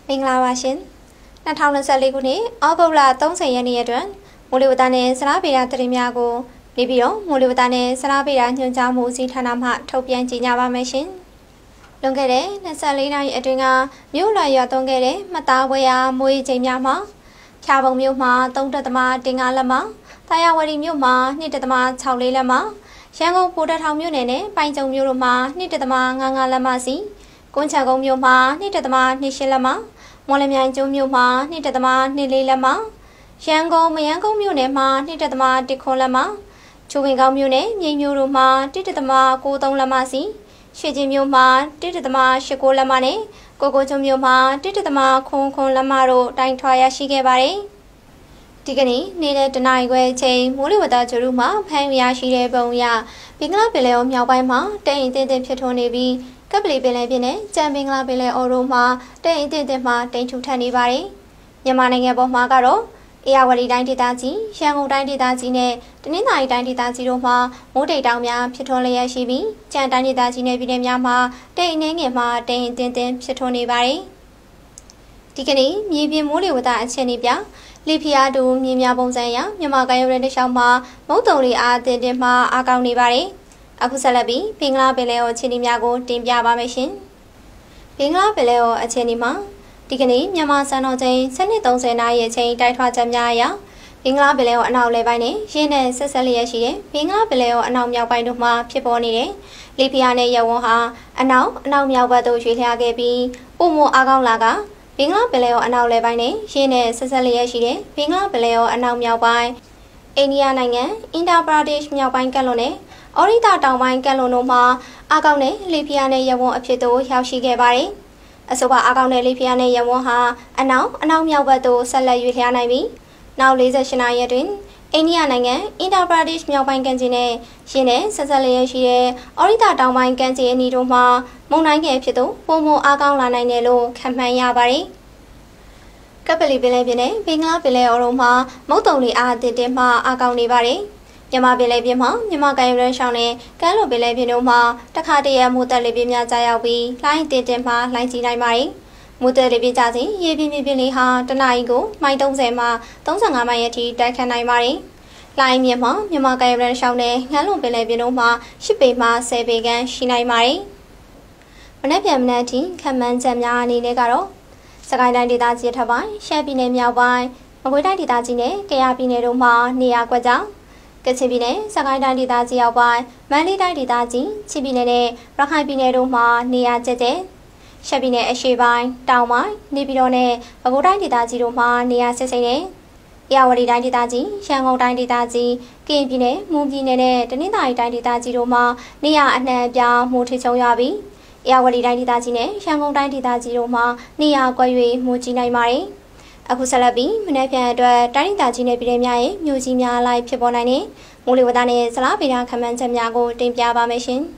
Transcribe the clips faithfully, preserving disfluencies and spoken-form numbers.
မင်္ဂလာပါရှင်၂၀၂၄ခုနှစ်ဩဂုတ်လ၃၀ရက်နေ့အတွက်မိုးလေဝသနဲ့ဇလားဗေဒသတင်းများကိုနေပြီးတော့မိုးလေဝသနဲ့ဇလားဗေဒညွှန်ကြားမှုဦးစီးဌာနမှထုတ်ပြန်ကြေညာပါမယ်ရှင်လွန်ခဲ့တဲ့၂၄နာရီအတွင်းကမြို့လွှတ်ရွာသွန်းခဲ့တဲ့မသားဝဲရမိုးရေချိန်များမှာဖြာပုံမြို့မှာ၃.၅လက်မှာတာယာဝတီမြို့မှာ၂.၆လေးလက်မှာရန်ကုန်ပိုတထောင်မြို့နယ်နဲ့ပိုင်ကျုံမြို့တို့မှာ၂.၅၅လက်မှာစီကွန်းချံကုန်းမြို့မှာ၂.၂၈လက်မှာမော်လမြိုင်ကျွန်းမြို့မှာ၂.၂လေးလက်မှာရန်ကုန်မယန်းကုန်းမြို့နယ်မှာ၂.၁ခွလက်မှာချိုဝင်ကောင်းမြို့နယ်မြိတ်မြို့တို့မှာ၁.၉သုံးလက်မှာစီရွှေကျင်မြို့မှာ၁.၈၉လက်မှာနဲ့ကိုကိုကျွန်းမြို့မှာ၁.ခွလက်မှာတို့တိုင်ထွာရရှိခဲ့ပါတယ်ဒီကနေ့နေ့လယ်တနာရီခွဲချိန်မိုးလေဝသကြိုးတို့မှာဖမ်းရရှိတဲ့ပုံရဘင်္ဂလားပင်လယ်အော်မြောက်ပိုင်းမှာတိမ်အင်းတင်းတင်းဖြစ်ထွန်းနေပြီးကပ်ပလီပင်လယ်ပြင်နဲ့ကြံဘင်္ဂလားပင်လယ်အော်တို့မှာတိမ်အင်းတင်းတင်းမှတိမ်ထူထပ်နေပါတယ်မြန်မာနိုင်ငံပေါ်မှာကတော့အေရဝတီတိုင်းဒေသကြီးရန်ကုန်တိုင်းဒေသကြီးနဲ့တနင်္သာရီတိုင်းဒေသကြီးတို့မှာမိုးတိမ်တောင်များဖြစ်ထွန်းလျက်ရှိပြီးကြံတိုင်းဒေသကြီးနဲ့ပြည်နယ်များမှာတိမ်အင်းငယ်မှတိမ်အင်းတင်းတင်းဖြစ်ထွန်းနေပါတယ်ဒီကနေ့မြေပြင်မိုးလေဝသအခြေအနေပြလီဖီယာတူမြေများပုံစံအရမြန်မာကမ်းရိုးတန်းတစ်လျှောက်မှာမုတ်တုံတွေအားတင်းတင်းမှအားကောင်းနေပါတယ်အခုဆက်လက်ပြီးဘင်္ဂလားပင်လယ်အော်အခြေအနေများကိုတင်ပြပါမယ်ရှင်ဘင်္ဂလားပင်လယ်အော်အခြေအနေမှာဒီကနေ့မြန်မာစံတော်ချိန်စနေ၃၀နာရီအချိန်တိုက်ထွာချက်များအရဘင်္ဂလားပင်လယ်အော်အနောက်လယ်ပိုင်းနဲ့ရင်းနဲ့ဆက်ဆက်လျက်ရှိတဲ့ဘင်္ဂလားပင်လယ်အော်အနောက်မြောက်ပိုင်းတို့မှာဖြစ်ပေါ်နေတဲ့လီဖီယာနဲ့ရဝန်းဟာအနောက်အနောက်မြောက်ဘက်သို့ရွှေ့လျားခဲ့ပြီးပုံမအားကောင်းလာကဘင်္ဂလားပင်လယ်အော်အနောက်လယ်ပိုင်းနဲ့ရင်းနဲ့ဆက်ဆက်လျက်ရှိတဲ့ဘင်္ဂလားပင်လယ်အော်အနောက်မြောက်ပိုင်းအိန္ဒိယနိုင်ငံအင်တာပရာဒေ့ရှ်မြောက်ပိုင်းကမ်းလွန်နဲ့အော်ရီတာတောင်ပိုင်းကမ်းလွန်တို့မှာအားကောင်းတဲ့လီဖီယာနဲ့ရဝန်းအဖြစ်သို့ရောက်ရှိခဲ့ပါတယ်အဆိုပါအားကောင်းတဲ့လီဖီယာနဲ့ရဝန်းဟာအနောက်အနောက်မြောက်ဘက်သို့ဆက်လက်ရွေ့လျားနိုင်ပြီးနောက်၄၈နာရီအတွင်းအိန္ဒိယနိုင်ငံအင်တာပရာဒေ့ရှ်မြောက်ပိုင်းကမ်းခြေနဲ့ရင်းနဲ့ဆက်ဆက်လျက်ရှိတဲ့အော်ရီတာတောင်ပိုင်းကမ်းခြေအနီးတို့မှာမုန်တိုင်းငယ်ဖြစ်သို့ပုံမအားကောင်းလာနိုင်တယ်လို့ခန့်မှန်းရပါတယ်ကပ်ပလီပင်လယ်ပြင်နဲ့ဘင်္ဂလားပင်လယ်အော်တို့မှာမုတ်တုံတွေအားတင်းတင်းမှအားကောင်းနေပါတယ်မြန်မာပင်လယ်ပြင်မှာမြန်မာကမ်းရိုးတန်းရှောင်းနဲ့ကမ်းလွန်ပင်လယ်ပြင်တို့မှာတခါတရံမိုးသက်လေပြင်းများကြားရောက်ပြီးလှိုင်းတင်းတင်းမှလှိုင်းကြီးနိုင်ပါတယ်။မိုးသက်လေပြင်းကြစဉ်ရေပြင်းပြင်းပြင်းလေးဟာတနအီကိုမိုင်၃၀မှ၃၅မိုင်အထိတိုက်ခတ်နိုင်ပါတယ်။လှိုင်းမြင့်မှာမြန်မာကမ်းရိုးတန်းရှောင်းနဲ့ငန်းလွန်ပင်လယ်ပြင်တို့မှာ၈ပေမှ၁၀ပေခန့်ရှိနိုင်ပါတယ်။မနက်ဖြန်မနက်ထိခန့်မှန်းချက်များအနေနဲ့ကတော့စကိုင်းတိုင်းဒေသကြီးထပ်ပိုင်းရှမ်းပြည်နယ်မြောက်ပိုင်းမကွေးတိုင်းဒေသကြီးနဲ့ကယားပြည်နယ်တို့မှာနေရာကွက်ကြောင်းကချင်ပြည်နယ်စကိုင်းတိုင်းဒေသကြီးအောက်ပိုင်းမန္တလေးတိုင်းဒေသကြီးချင်းပြည်နယ်နဲ့ရခိုင်ပြည်နယ်တို့မှာနေရာကျကျရှမ်းပြည်နယ်အရှေ့ပိုင်းတောင်ပိုင်းနေပြည်တော်နဲ့ပဲခူးတိုင်းဒေသကြီးတို့မှာနေရာဆဲဆဲနဲ့ဧရာဝတီတိုင်းဒေသကြီးရန်ကုန်တိုင်းဒေသကြီးကရင်ပြည်နယ်မွန်ပြည်နယ်နဲ့တနင်္သာရီတိုင်းဒေသကြီးတို့မှာနေရာအနှံ့အပြားမိုးထချုံရပြီးဧရာဝတီတိုင်းဒေသကြီးနဲ့ရန်ကုန်တိုင်းဒေသကြီးတို့မှာနေရာကွက်၍မိုးကြီးနိုင်ပါတယ်အခုဆက်လက်ပြီးမနေ့ပြန်အတွက်တိုင်းဒေသကြီးနယ်ပြည်နယ်များရဲ့မြို့ကြီးများလိုက်ဖြစ်ပေါ်နိုင်တဲ့မိုးလေဝသနဲ့ဇလားဗေဒခန့်မှန်းချက်များကိုတင်ပြပါမယ်ရှင်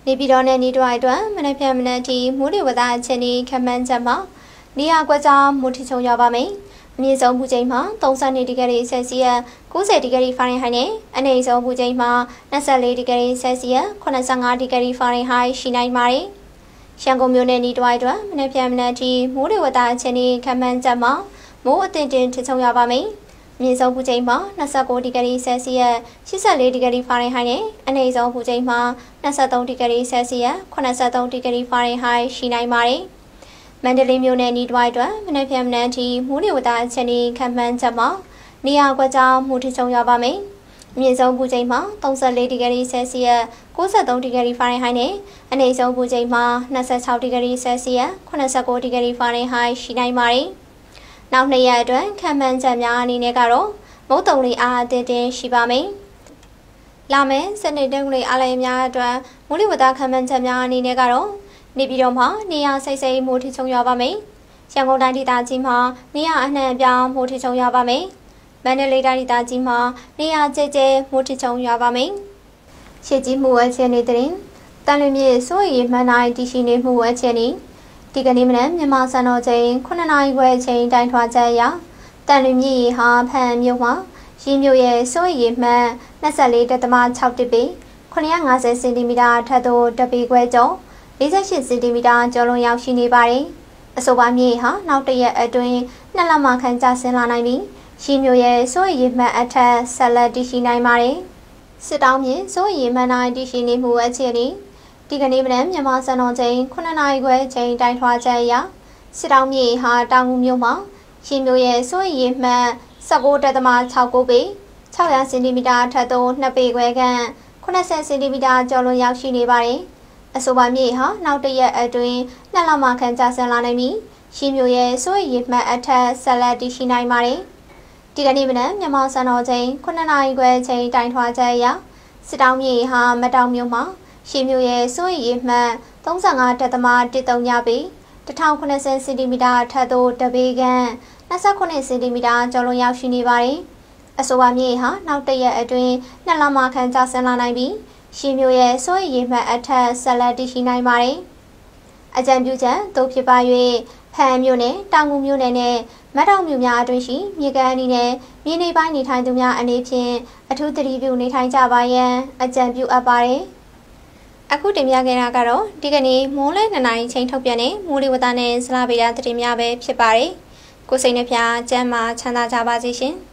နေပြည်တော်နဲ့နေတွိုင်းအတွက်မနက်ဖြန်မနက်တီမိုးလေဝသအခြေအနေခန့်မှန်းချက်မှာနေရာကွက်ကြားမိုးထချုံရွာပါမယ်။အမြင့်ဆုံးပူချိန်မှာသုံးဆယ်နှစ်ဒီဂရီဆယ်စီယပ်ကိုးဆယ်ဒီဂရီဖာရင်ဟိုက်နဲ့အနိမ့်ဆုံးပူချိန်မှာနှစ်ဆယ်လေးဒီဂရီဆယ်စီယပ်ခုနှစ်ဆယ်ငါးဒီဂရီဖာရင်ဟိုက်ရှိနိုင်ပါတယ်။ရန်ကုန်မြို့နယ်နေတွိုင်းအတွက်မနက်ဖြန်မနက်တီမိုးလေဝသအခြေအနေခန့်မှန်းချက်မှာမိုးအထင်တင်ထချုံရွာပါမယ်။အမြင့်ဆုံးပူချိန်မှာနှစ်ဆယ်ကိုးဒီဂရီဆယ်စီယပ်ရှစ်ဆယ်လေးဒီဂရီဖာရင်ဟိုက်နဲ့အနိမ့်ဆုံးပူချိန်မှာနှစ်ဆယ်သုံးဒီဂရီဆယ်စီယပ်ခုနှစ်ဆယ်သုံးဒီဂရီဖာရင်ဟိုက်ရှိနိုင်ပါတယ်။မန္တလေးမြို့နယ်နီးတွိုင်းအတွက်မနက်ဖြန်မနက်တီမိုးလေဝသအခြေအနေခန့်မှန်းချက်မှာနေရာကွက်ကြားမိုးထချုံရွာပါမယ်။အမြင့်ဆုံးပူချိန်မှာသုံးဆယ်လေးဒီဂရီဆယ်စီယပ်ကိုးဆယ်သုံးဒီဂရီဖာရင်ဟိုက်နဲ့အနိမ့်ဆုံးပူချိန်မှာနှစ်ဆယ်ခြောက်ဒီဂရီဆယ်စီယပ်ခုနှစ်ဆယ်ကိုးဒီဂရီဖာရင်ဟိုက်ရှိနိုင်ပါတယ်။နောက်နှစ်ရက်အတွက်ခန့်မှန်းချက်များအနေနဲ့ကတော့မုတ်တုံလေးအားအသင့်တင်ရှိပါမယ်။လာမယ့်စနေတနင်္ဂနွေအားလည်များအတွက်မိုးလေဝသခန့်မှန်းချက်များအနေနဲ့ကတော့နေပြည်တော်မှာနေရာစိတ်စိတ်မိုးထချုံရွာပါမယ်။ရန်ကုန်တိုင်းဒေသကြီးမှာနေရာအနှံ့အပြားမိုးထချုံရွာပါမယ်။မန္တလေးတိုင်းဒေသကြီးမှာနေရာကျဲကျဲမိုးထချုံရွာပါမယ်။ရှေ့ကြီးမှုအခြေအနေတဲ့တန်လွင်မြေစိုးရိမ်မှန်းတိုင်းတရှိနေမှုအခြေအနေဒီကနေ့မနက်မြန်မာစံတော်ချိန်ခုနှစ်နာရီခွဲအချိန်တိုင်းထွာချက်အရတန်လွင်မြေဟာဖန်မြို့မှာရင်းမြို့ရဲ့စိုးရိမ်မှန်းနှစ်ဆယ်လေးဒသမခြောက်ပေခုနှစ်ရာ၅၀စင်တီမီတာထပ်သို့တပေခွဲကျော်လေးဆယ်ရှစ်စင်တီမီတာကျော်လွန်ရောက်ရှိနေပါတယ်။အဆိုပါမြေဟာနောက်တစ်ရက်အတွင်းနှစ်လမှခန့်ကျဆင်းလာနိုင်ပြီးရင်းမြို့ရဲ့စိုးရိမ်မှန်းအထက်ဆက်လက်တည်ရှိနိုင်ပါတယ်။စစ်တောင်းမြေစိုးရိမ်မှန်းတိုင်းတည်ရှိနေမှုအခြေအနေဒီကနေ့မနက်မြန်မာစံတော်ချိန်ခုနှစ်နာရီခွဲချိန်တိုင်းထွာချက်အရစစ်တောင်းမြေဟာတောင်ငူမြို့မှာရင်းမြို့ရဲ့စိုးရိမ်မှန်းဆယ်ကိုးဒသမခြောက်ပေခြောက်ရာစင်တီမီတာထပ်သို့နှစ်ပေခွဲခန့်ခုနှစ်ဆယ်စင်တီမီတာကျော်လွန်ရောက်ရှိနေပါတယ်။အဆိုပါမြေဟာနောက်တစ်ရက်အတွင်းနှစ်လမှခန့်ကျဆင်းလာနိုင်ပြီးရှင်းမြို့ရဲ့စိုးရိမ်မှန်းအထက်ဆက်လက်တည်ရှိနိုင်ပါတယ်။ဒီကနေ့မနက်မြန်မာစံတော်ချိန်ခုနှစ်နာရီခွဲချိန်တိုင်းထွာချက်အရစစ်တောင်းမြေဟာမတောင်မြို့မှာရှင်းမြို့ရဲ့စိုးရိမ်မှန်းသုံးဆယ်ငါးဒသမတစ်သုံးပေတစ်ထောင်ခုနှစ်ဆယ်စင်တီမီတာထပ်သို့တပေခန့်နှစ်ဆယ်ခုနှစ်စင်တီမီတာကျော်လွန်ရောက်ရှိနေပါတယ်။အဆိုပါမြေဟာနောက်တစ်ရက်အတွင်းနှစ်လမှခန့်ကျဆင်းလာနိုင်ပြီးရှင်းမြို့ရဲ့စိုးရိမ်မှန်းအထက်ဆက်လက်တည်ရှိနိုင်ပါတယ်။အကြံပြုချက်သို့ဖြစ်ပါ၍ဖန်မြို့နယ်တောင်ငူမြို့နယ်နဲ့မတ်တောင်မြို့များအတွင်းရှိမြေကန်အနီးနဲ့မြေနေပိုင်းနေထိုင်သူများအနေဖြင့်အထူးသတိပြုနေထိုင်ကြပါရန်အကြံပြုအပ်ပါတယ်။အခုတင်ပြခဲ့တာကတော့ဒီကနေ့မိုးလဲနှစ်နာရီချိန်ထုတ်ပြန်တဲ့မိုးလေဝသနဲ့ဇလဗေဒသတင်းများပဲဖြစ်ပါတယ်။ကိုစိတ်နှပြကျမ်းမာချမ်းသာကြပါစေရှင်။